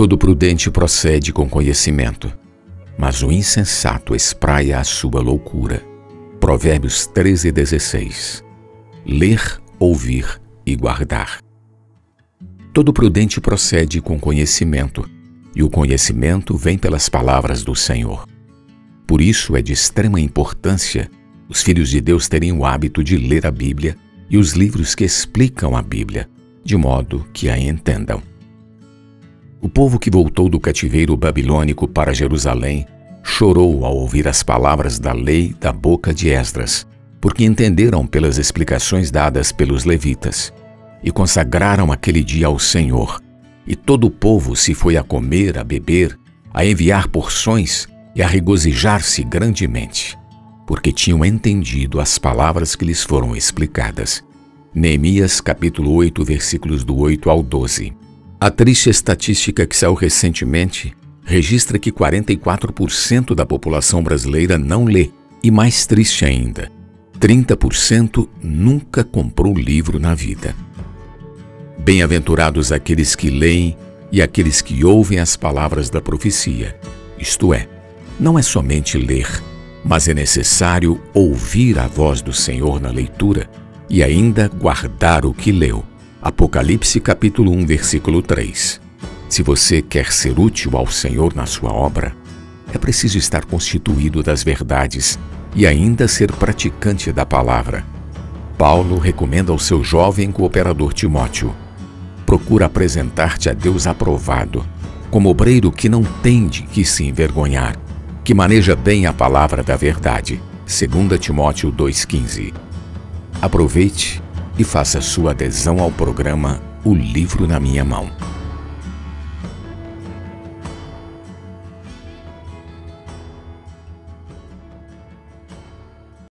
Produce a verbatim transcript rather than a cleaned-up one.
Todo prudente procede com conhecimento, mas o insensato espraia a sua loucura. Provérbios treze, dezesseis. Ler, ouvir e guardar. Todo prudente procede com conhecimento, e o conhecimento vem pelas palavras do Senhor. Por isso é de extrema importância os filhos de Deus terem o hábito de ler a Bíblia e os livros que explicam a Bíblia, de modo que a entendam. O povo que voltou do cativeiro babilônico para Jerusalém chorou ao ouvir as palavras da lei da boca de Esdras, porque entenderam pelas explicações dadas pelos levitas, e consagraram aquele dia ao Senhor. E todo o povo se foi a comer, a beber, a enviar porções e a regozijar-se grandemente, porque tinham entendido as palavras que lhes foram explicadas. Neemias capítulo oito, versículos do oito ao doze. A triste estatística que saiu recentemente registra que quarenta e quatro por cento da população brasileira não lê, e mais triste ainda, trinta por cento nunca comprou livro na vida. Bem-aventurados aqueles que leem e aqueles que ouvem as palavras da profecia, isto é, não é somente ler, mas é necessário ouvir a voz do Senhor na leitura e ainda guardar o que leu. Apocalipse capítulo um, versículo três. Se você quer ser útil ao Senhor na sua obra, é preciso estar constituído das verdades e ainda ser praticante da palavra. Paulo recomenda ao seu jovem cooperador Timóteo: procura apresentar-te a Deus aprovado, como obreiro que não tem de que se envergonhar, que maneja bem a palavra da verdade. Segunda Timóteo dois, quinze. Aproveite e faça sua adesão ao programa O Livro na Minha Mão.